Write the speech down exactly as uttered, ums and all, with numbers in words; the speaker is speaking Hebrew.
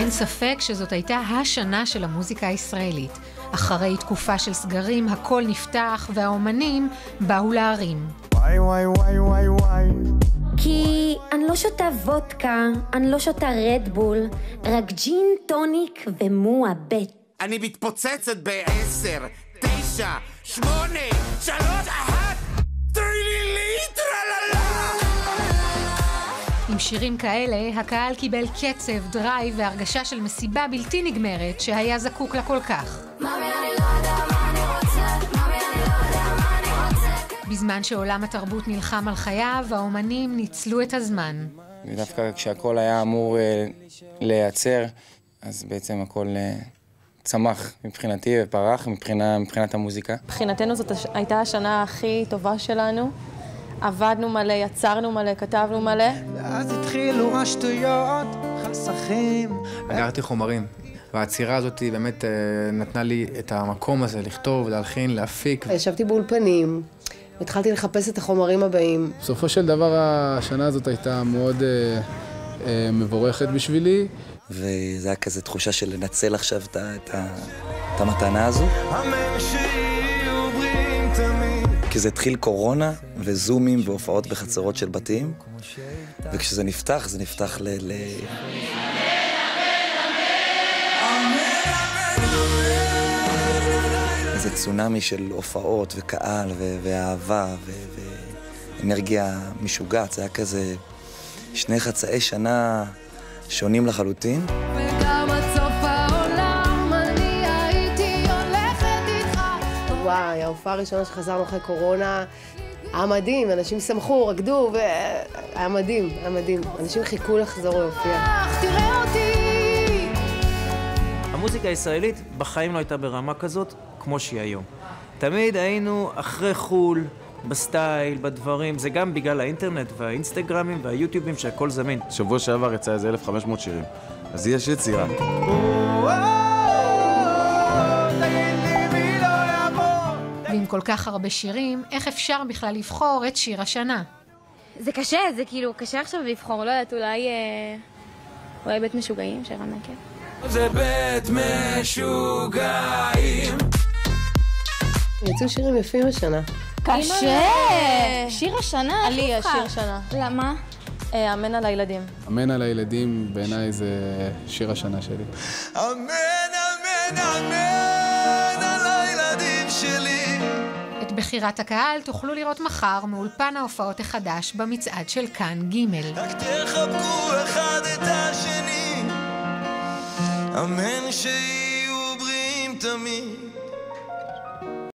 אין ספק שזאת הייתה השנה של המוזיקה הישראלית. אחרי תקופה של סגרים, הכל נפתח והאומנים באו להרים. וואי וואי וואי וואי וואי. כי אני לא שותה וודקה, אני לא שותה רדבול, רק ג'ין טוניק ומועבט. אני מתפוצצת בעשר, תשע, שמונה, שלוש, אחת, תרילי ליטרה ללה. עם שירים כאלה, הקהל קיבל קצב, דרייב והרגשה של מסיבה בלתי נגמרת שהיה זקוק לה כל כך. בזמן שעולם התרבות נלחם על חייו, האומנים ניצלו את הזמן. ודווקא כשהכל היה אמור uh, להיעצר, אז בעצם הכל uh, צמח מבחינתי ופרח מבחינה, מבחינת המוזיקה. מבחינתנו זאת הש... הייתה השנה הכי טובה שלנו. עבדנו מלא, יצרנו מלא, כתבנו מלא. ואז התחילו השטויות, חסכים. אגרתי חומרים, והעצירה הזאת באמת uh, נתנה לי את המקום הזה לכתוב, להלחין, להפיק. ישבתי באולפנים. התחלתי לחפש את החומרים הבאים. בסופו של דבר השנה הזאת הייתה מאוד אה, אה, מבורכת בשבילי. וזה היה כזה תחושה של לנצל עכשיו את, את, את המתנה הזו. כי זה התחיל קורונה וזומים והופעות בחצרות של בתים. וכשזה נפתח, זה נפתח ל... ל... איזה צונאמי של הופעות וקהל ו- ואהבה ו- ואנרגיה משוגעת. זה היה כזה שני חצאי שנה שונים לחלוטין. וגם עד סוף העולם אני הייתי הולכת איתך. וואי, ההופעה הראשונה שחזרנו אחרי קורונה, היה מדהים, אנשים שמחו, רקדו, והיה מדהים, היה מדהים. אנשים חיכו לחזור להופיע. תראה אותי. המוזיקה הישראלית בחיים לא הייתה ברמה כזאת כמו שהיא היום. תמיד היינו אחרי חול, בסטייל, בדברים, זה גם בגלל האינטרנט והאינסטגרמים והיוטיובים שהכל זמין. שבוע שעבר יצא איזה אלף וחמש מאות שירים, אז יש יצירה. ועם כל כך הרבה שירים, איך אפשר בכלל לבחור את שיר השנה? זה קשה, זה כאילו קשה עכשיו לבחור, לא יודעת, אולי, אה, אולי בית משוגעים של רן נקר. זה בית משוגעים. יצאו שירים יפים השנה. קשה! שיר השנה? עלי, השיר שנה. למה? אמן על הילדים. אמן על הילדים בעיניי זה שיר השנה שלי. אמן, אמן, אמן על הילדים שלי. את בחירת הקהל תוכלו לראות מחר מאולפן ההופעות החדש במצעד של כאן ג'. רק תחבקו אחד את השני, אמן שיהיו בריאים תמיד.